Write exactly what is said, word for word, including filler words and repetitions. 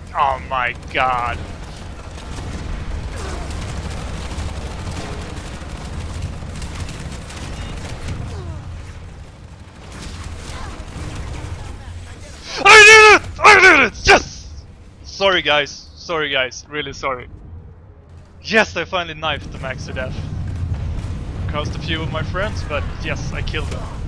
Oh my god. I did it! I did it! Yes! Sorry guys, sorry guys, really sorry. Yes, I finally knifed the max to death. Cost a few of my friends, but yes, I killed them.